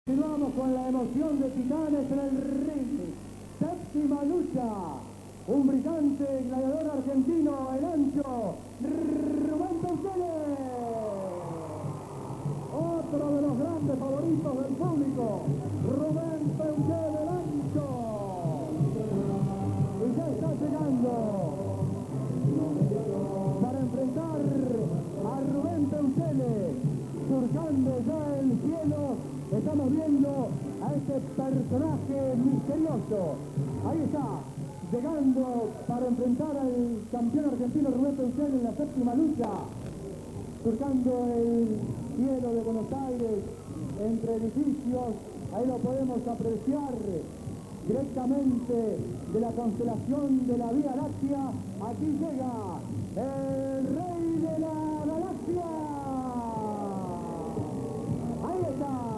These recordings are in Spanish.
Continuamos con la emoción de Titanes en el ring. Séptima lucha. Un brillante gladiador argentino, el ancho, Rubén Peutele. Otro de los grandes favoritos del público, Rubén Peutele, el ancho. Y ya está llegando para enfrentar a Rubén Peutele, surcando ya el cielo. Estamos viendo a este personaje misterioso. Ahí está, llegando para enfrentar al campeón argentino Rubén Peutele en la séptima lucha, surcando el cielo de Buenos Aires, entre edificios. Ahí lo podemos apreciar directamente de la constelación de la Vía Láctea. Aquí llega el rey de la galaxia. Ahí está.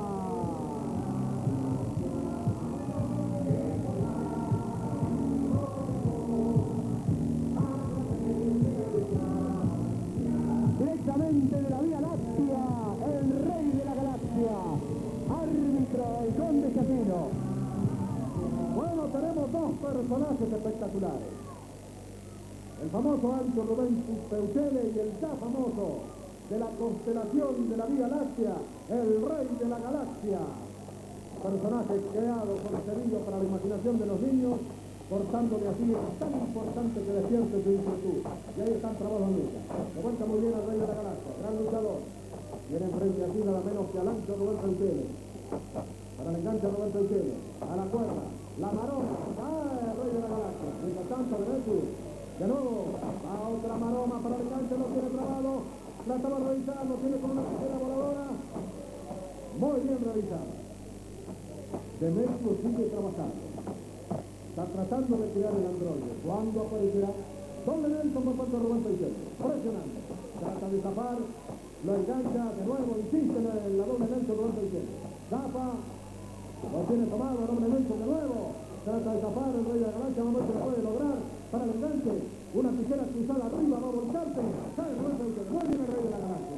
Directamente de la Vía Láctea, el rey de la galaxia, árbitro, el conde Chapino. Bueno, tenemos dos personajes espectaculares. El famoso ancho Rubén Peutele y el ya famoso de la constelación de la Vía Láctea, el rey de la galaxia. Personaje creado, concebido para la imaginación de los niños, portándole así es tan importante que despierte su inquietud. Y ahí están trabajos en lucha. Lo cuenta muy bien el rey de la galaxia, gran luchador. Viene enfrente aquí nada menos que al ancho Rubén Peutele. Para el enganche Rubén Peutele. A la cuerda, la maroma. El rey de la galaxia. Mientras tanto, de nuevo, a otra maroma para el enganche, lo tiene trabado. La estaba revisando, tiene con una tijera voladora. Muy bien revisada. Demetrio sigue trabajando. Está tratando de tirar el androide. ¿Cuándo aparecerá? Doble Nelson por parte de Rubén Peutele. Presionando. Trata de zafar. Lo engancha de nuevo. Insiste en la doble Nelson Rubén Peutele. Zapa. Lo tiene tomado. Doble Nelson de nuevo. Trata de zafar. El rey de la galaxia. Vamos a ver si lo puede lograr. Para el enganche. Una tijera cruzada arriba. Va a volcarse. Cae Rubén Peutele. Muy bien el rey de la galaxia.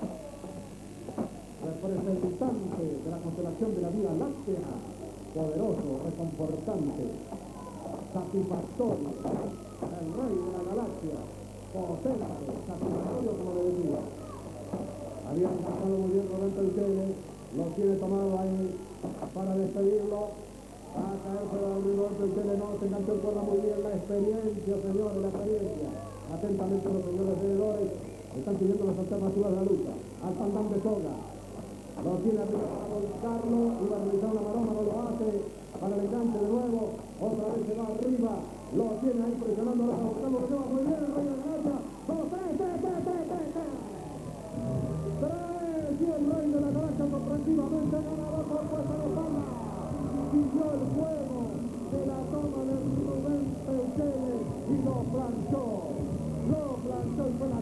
Representante de la constelación de la Vía Láctea. Poderoso, reconfortante, satisfactorio, el rey de la galaxia, potente, satisfactorio como le decía. Había enganchado muy bien Rubén Peutele, lo tiene tomado ahí para despedirlo. Va a caerse de Rubén Peutele, no se enganchó en cuerda muy bien. La experiencia, señores, la experiencia. Atentamente los señores seguidores están siguiendo las alternativas de la lucha. Al pandán de soga. Lo tiene arriba para volcarlo, iba a realizar la maroma, no lo hace, para el enganche de nuevo, otra vez se va arriba, lo tiene ahí presionando, ahora está volcando, lo lleva muy bien el rey de la galaxia, ¡vamos, tres! Y el rey de la galaxia sorpresivamente ganaba por fuerza de espalda, siguió el juego de la toma de Rubén Peutele y lo planchó y fue la